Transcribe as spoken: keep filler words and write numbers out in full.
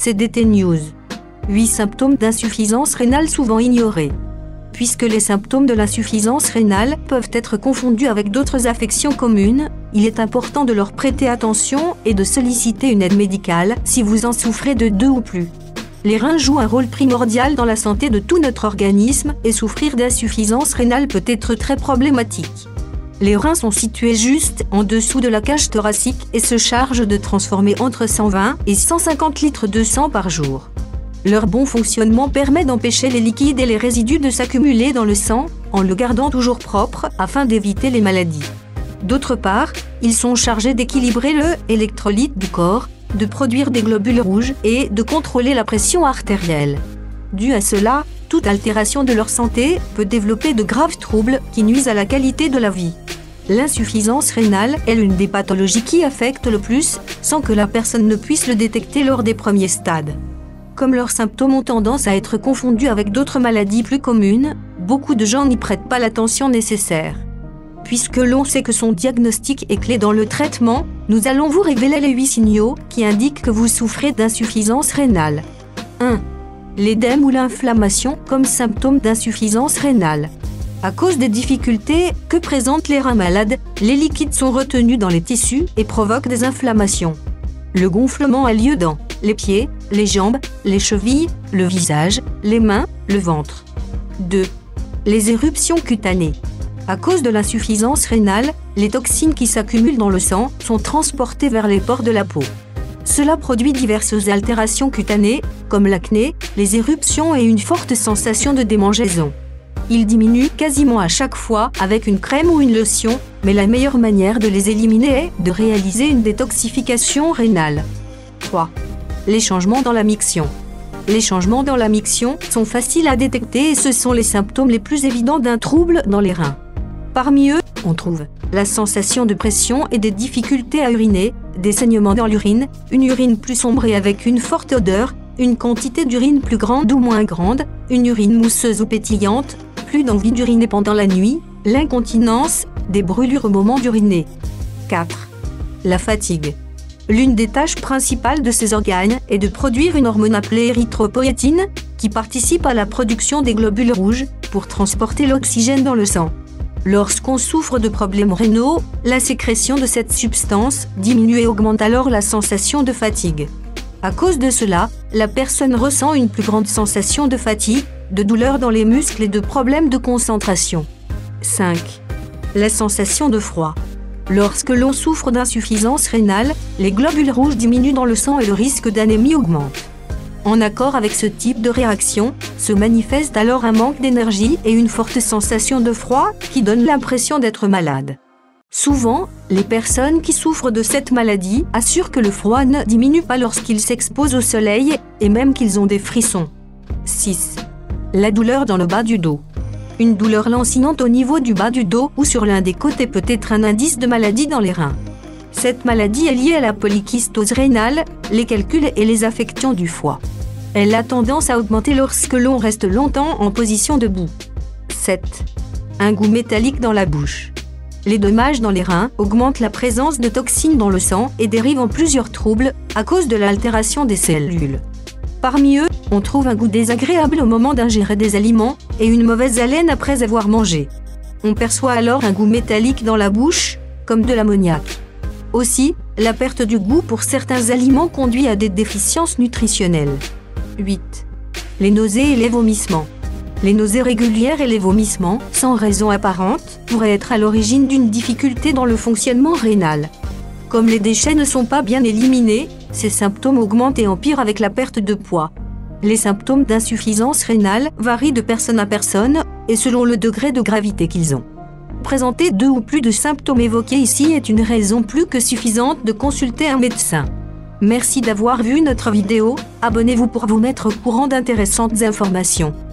C D T News. huit symptômes d'insuffisance rénale souvent ignorés. Puisque les symptômes de l'insuffisance rénale peuvent être confondus avec d'autres affections communes, il est important de leur prêter attention et de solliciter une aide médicale si vous en souffrez de deux ou plus. Les reins jouent un rôle primordial dans la santé de tout notre organisme et souffrir d'insuffisance rénale peut être très problématique. Les reins sont situés juste en dessous de la cage thoracique et se chargent de transformer entre cent vingt et cent cinquante litres de sang par jour. Leur bon fonctionnement permet d'empêcher les liquides et les résidus de s'accumuler dans le sang, en le gardant toujours propre afin d'éviter les maladies. D'autre part, ils sont chargés d'équilibrer le électrolyte du corps, de produire des globules rouges et de contrôler la pression artérielle. Dû à cela, toute altération de leur santé peut développer de graves troubles qui nuisent à la qualité de la vie. L'insuffisance rénale est l'une des pathologies qui affecte le plus, sans que la personne ne puisse le détecter lors des premiers stades. Comme leurs symptômes ont tendance à être confondus avec d'autres maladies plus communes, beaucoup de gens n'y prêtent pas l'attention nécessaire. Puisque l'on sait que son diagnostic est clé dans le traitement, nous allons vous révéler les huit signaux qui indiquent que vous souffrez d'insuffisance rénale. un. L'édème ou l'inflammation comme symptôme d'insuffisance rénale. À cause des difficultés que présentent les reins malades, les liquides sont retenus dans les tissus et provoquent des inflammations. Le gonflement a lieu dans les pieds, les jambes, les chevilles, le visage, les mains, le ventre. deux. Les éruptions cutanées. À cause de l'insuffisance rénale, les toxines qui s'accumulent dans le sang sont transportées vers les pores de la peau. Cela produit diverses altérations cutanées, comme l'acné, les éruptions et une forte sensation de démangeaison. Ils diminuent quasiment à chaque fois avec une crème ou une lotion, mais la meilleure manière de les éliminer est de réaliser une détoxification rénale. trois. Les changements dans la miction. Les changements dans la miction sont faciles à détecter et ce sont les symptômes les plus évidents d'un trouble dans les reins. Parmi eux, on trouve la sensation de pression et des difficultés à uriner, des saignements dans l'urine, une urine plus sombre et avec une forte odeur, une quantité d'urine plus grande ou moins grande, une urine mousseuse ou pétillante, plus d'envie d'uriner pendant la nuit, l'incontinence, des brûlures au moment d'uriner. quatre. La fatigue. L'une des tâches principales de ces organes est de produire une hormone appelée érythropoïétine, qui participe à la production des globules rouges pour transporter l'oxygène dans le sang. Lorsqu'on souffre de problèmes rénaux, la sécrétion de cette substance diminue et augmente alors la sensation de fatigue. À cause de cela, la personne ressent une plus grande sensation de fatigue, de douleur dans les muscles et de problèmes de concentration. cinq. La sensation de froid. Lorsque l'on souffre d'insuffisance rénale, les globules rouges diminuent dans le sang et le risque d'anémie augmente. En accord avec ce type de réaction, se manifeste alors un manque d'énergie et une forte sensation de froid qui donne l'impression d'être malade. Souvent, les personnes qui souffrent de cette maladie assurent que le froid ne diminue pas lorsqu'ils s'exposent au soleil et même qu'ils ont des frissons. six. La douleur dans le bas du dos. Une douleur lancinante au niveau du bas du dos ou sur l'un des côtés peut être un indice de maladie dans les reins. Cette maladie est liée à la polykystose rénale, les calculs et les affections du foie. Elle a tendance à augmenter lorsque l'on reste longtemps en position debout. sept. Un goût métallique dans la bouche. Les dommages dans les reins augmentent la présence de toxines dans le sang et dérivent en plusieurs troubles à cause de l'altération des cellules. Parmi eux, on trouve un goût désagréable au moment d'ingérer des aliments et une mauvaise haleine après avoir mangé. On perçoit alors un goût métallique dans la bouche, comme de l'ammoniac. Aussi, la perte du goût pour certains aliments conduit à des déficiences nutritionnelles. huit. Les nausées et les vomissements. Les nausées régulières et les vomissements, sans raison apparente, pourraient être à l'origine d'une difficulté dans le fonctionnement rénal. Comme les déchets ne sont pas bien éliminés, ces symptômes augmentent et empirent avec la perte de poids. Les symptômes d'insuffisance rénale varient de personne à personne et selon le degré de gravité qu'ils ont. Présenter deux ou plus de symptômes évoqués ici est une raison plus que suffisante de consulter un médecin. Merci d'avoir vu notre vidéo, abonnez-vous pour vous mettre au courant d'intéressantes informations.